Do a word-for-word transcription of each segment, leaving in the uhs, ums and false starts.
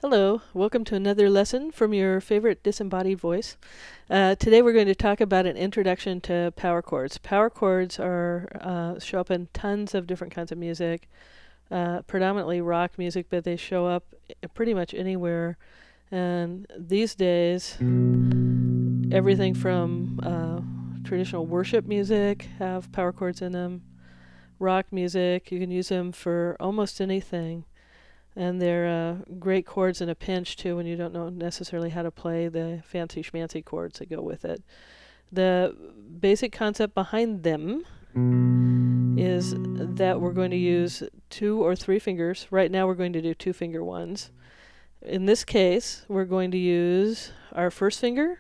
Hello, welcome to another lesson from your favorite disembodied voice. Uh, today we're going to talk about an introduction to power chords. Power chords are uh, show up in tons of different kinds of music, uh, predominantly rock music, but they show up pretty much anywhere. And these days, everything from uh, traditional worship music have power chords in them. Rock music, you can use them for almost anything. And they're uh, great chords in a pinch, too, when you don't know necessarily how to play the fancy schmancy chords that go with it. The basic concept behind them is that we're going to use two or three fingers. Right now we're going to do two finger ones. In this case, we're going to use our first finger,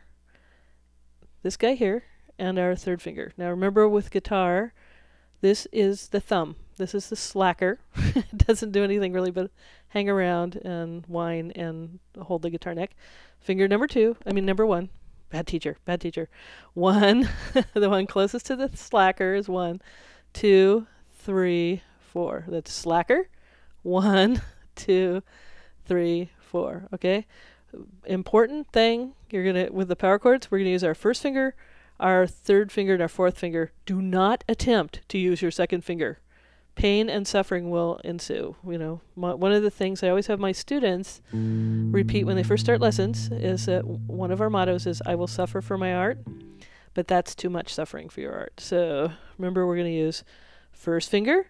this guy here, and our third finger. Now remember, with guitar, this is the thumb. This is the slacker. It doesn't do anything really but hang around and whine and hold the guitar neck. Finger number two, I mean number one. Bad teacher, bad teacher. One, the one closest to the slacker is one, two, three, four. That's slacker. One, two, three, four. Okay? Important thing, you're gonna with the power chords, we're gonna use our first finger, our third finger, and our fourth finger. Do not attempt to use your second finger. Pain and suffering will ensue. You know, my, one of the things I always have my students repeat when they first start lessons is that one of our mottos is, I will suffer for my art, but that's too much suffering for your art. So remember, we're going to use first finger,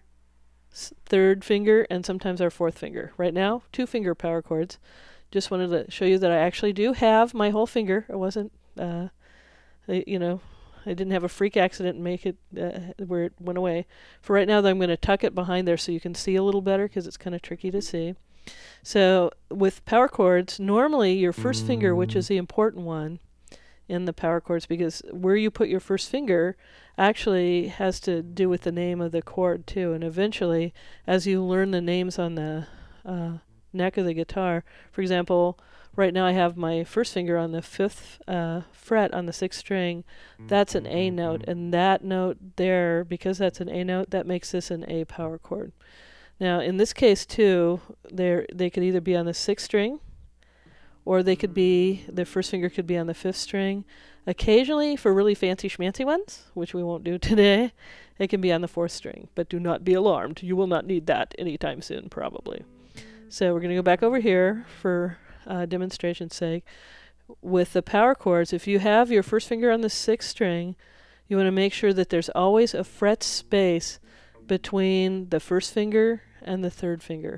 third finger, and sometimes our fourth finger. Right now, two finger power chords. Just wanted to show you that I actually do have my whole finger. It wasn't, uh, I, you know, I didn't have a freak accident and make it uh, where it went away. For right now, though, I'm going to tuck it behind there so you can see a little better, because it's kind of tricky to see. So with power chords, normally your first finger, which is the important one in the power chords, because where you put your first finger actually has to do with the name of the chord too. And eventually, as you learn the names on the uh, neck of the guitar, for example, right now I have my first finger on the fifth uh, fret on the sixth string. That's an A note, and that note there, because that's an A note, that makes this an A power chord. Now in this case too, they they could either be on the sixth string, or they could be, the first finger could be on the fifth string. Occasionally, for really fancy schmancy ones, which we won't do today, it can be on the fourth string. But do not be alarmed, you will not need that anytime soon, probably. So we're going to go back over here for Uh, demonstration's sake. With the power chords, if you have your first finger on the sixth string, you want to make sure that there's always a fret space between the first finger and the third finger.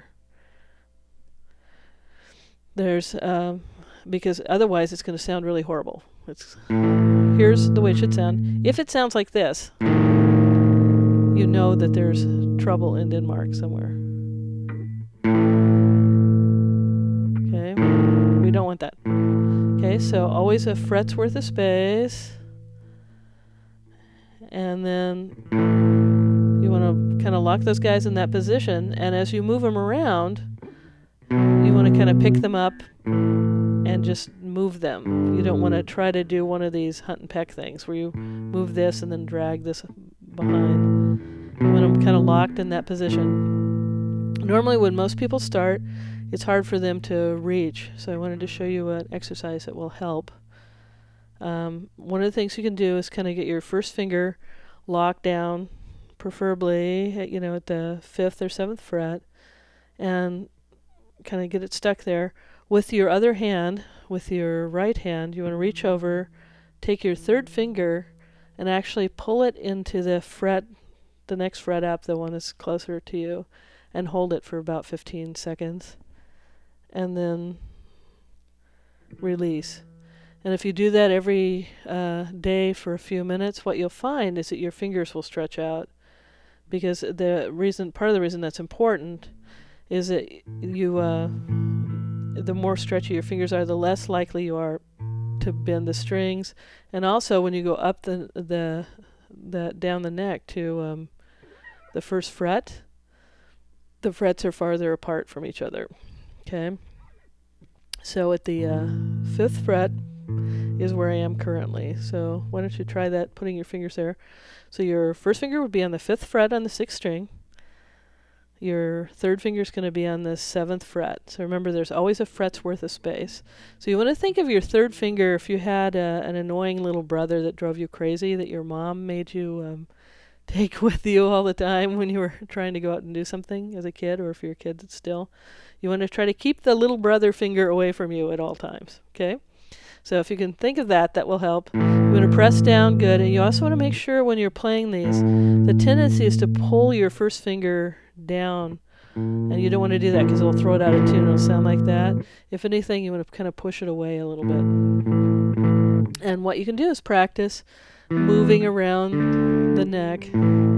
There's um, because otherwise it's going to sound really horrible. It's, here's the way it should sound. If it sounds like this, you know that there's trouble in Denmark somewhere. We don't want that. Okay, so always a fret's worth of space. And then you want to kind of lock those guys in that position. And as you move them around, you want to kind of pick them up and just move them. You don't want to try to do one of these hunt and peck things where you move this and then drag this behind. You want them kind of locked in that position. Normally when most people start, it's hard for them to reach, so I wanted to show you an exercise that will help. Um, one of the things you can do is kind of get your first finger locked down, preferably at, you know, at the fifth or seventh fret, and kind of get it stuck there. With your other hand, with your right hand, you want to reach over, take your third finger, and actually pull it into the fret, the next fret up, the one that's closer to you, and hold it for about fifteen seconds. And then release. And if you do that every uh, day for a few minutes, what you'll find is that your fingers will stretch out. Because the reason, part of the reason that's important is that you, uh, the more stretchy your fingers are, the less likely you are to bend the strings. And also, when you go up the the, the down the neck to um, the first fret, the frets are farther apart from each other. Okay, so at the uh, fifth fret is where I am currently. So why don't you try that, putting your fingers there. So your first finger would be on the fifth fret on the sixth string. your third finger is going to be on the seventh fret. So remember, there's always a fret's worth of space. So you want to think of your third finger, if you had a, an annoying little brother that drove you crazy, that your mom made you um, take with you all the time when you were trying to go out and do something as a kid, or if you're a kid still. You want to try to keep the little brother finger away from you at all times, okay? So if you can think of that, that will help. You want to press down good, and you also want to make sure when you're playing these, the tendency is to pull your first finger down, and you don't want to do that because it'll throw it out of tune. It'll sound like that. If anything, you want to kind of push it away a little bit. And what you can do is practice moving around the neck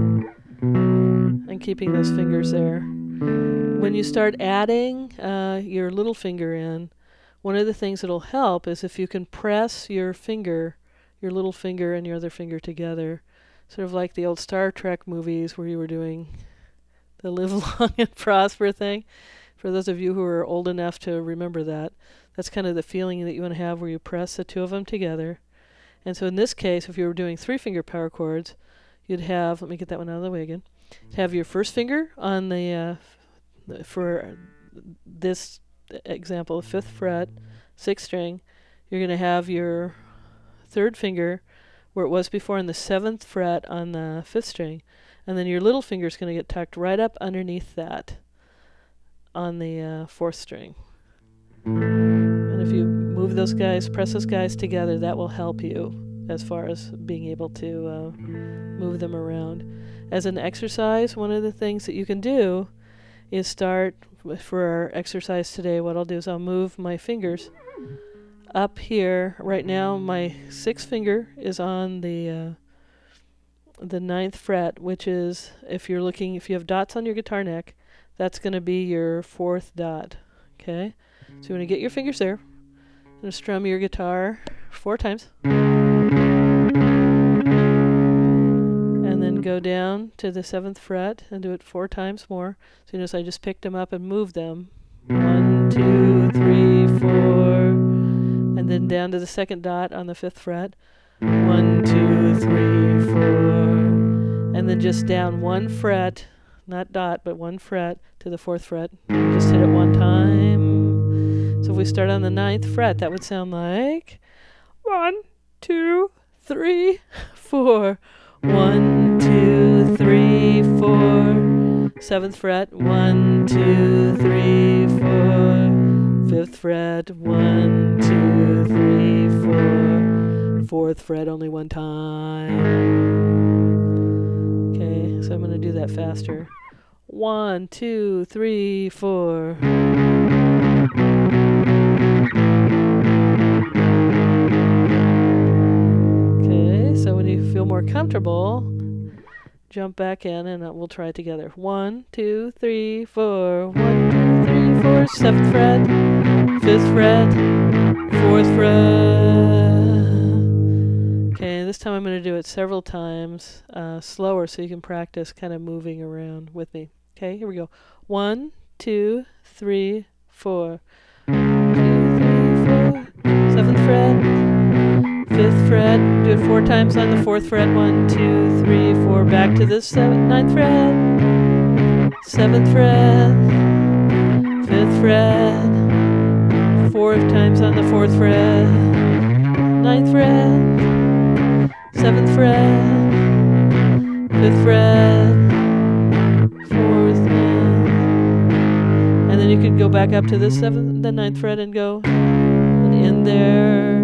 and keeping those fingers there. When you start adding uh, your little finger in, one of the things that'll help is if you can press your finger, your little finger and your other finger together, sort of like the old Star Trek movies where you were doing the live long and prosper thing. For those of you who are old enough to remember that, that's kind of the feeling that you want to have where you press the two of them together. And so in this case, if you were doing three finger power chords, you'd have, let me get that one out of the way again, have your first finger on the, uh, for this example, fifth fret, sixth string. You're going to have your third finger where it was before on the seventh fret on the fifth string. And then your little finger is going to get tucked right up underneath that on the uh, fourth string. And if you move those guys, press those guys together, that will help you as far as being able to uh, move them around. As an exercise, one of the things that you can do is start, for our exercise today, what I'll do is I'll move my fingers up here. Right now, my sixth finger is on the uh, the ninth fret, which is, if you're looking, if you have dots on your guitar neck, that's going to be your fourth dot. Okay, so you want to get your fingers there and strum your guitar four times, and then go down to the seventh fret and do it four times more. So you notice I just picked them up and moved them. One, two, three, four, and then down to the second dot on the fifth fret. One, two, three, four, and then just down one fret, not dot, but one fret to the fourth fret. Just hit it one time. So if we start on the ninth fret, that would sound like one, two, three, four. One, two, three, four. Seventh fret. One, two, three, four. Fifth fret. One, two, three, four. Fourth fret only one time. Okay, so I'm going to do that faster. One, two, three, four. Okay, so when you feel more comfortable, jump back in and uh, we'll try it together. One, two, three, four. One, two, three, four. Seventh fret. Fifth fret. Fourth fret. Okay, this time I'm going to do it several times, uh, slower, so you can practice kind of moving around with me. Okay, here we go. One, two, three, four. Two, three, four. Seventh fret. Fifth fret. Do it four times on the fourth fret. One, two, three, four. Back to the seventh, ninth fret. Seventh fret. Fifth fret. Four times on the fourth fret. Ninth fret. Seventh fret, fifth fret, fourth fret, and then you could go back up to the seventh, the ninth fret, and go and in there.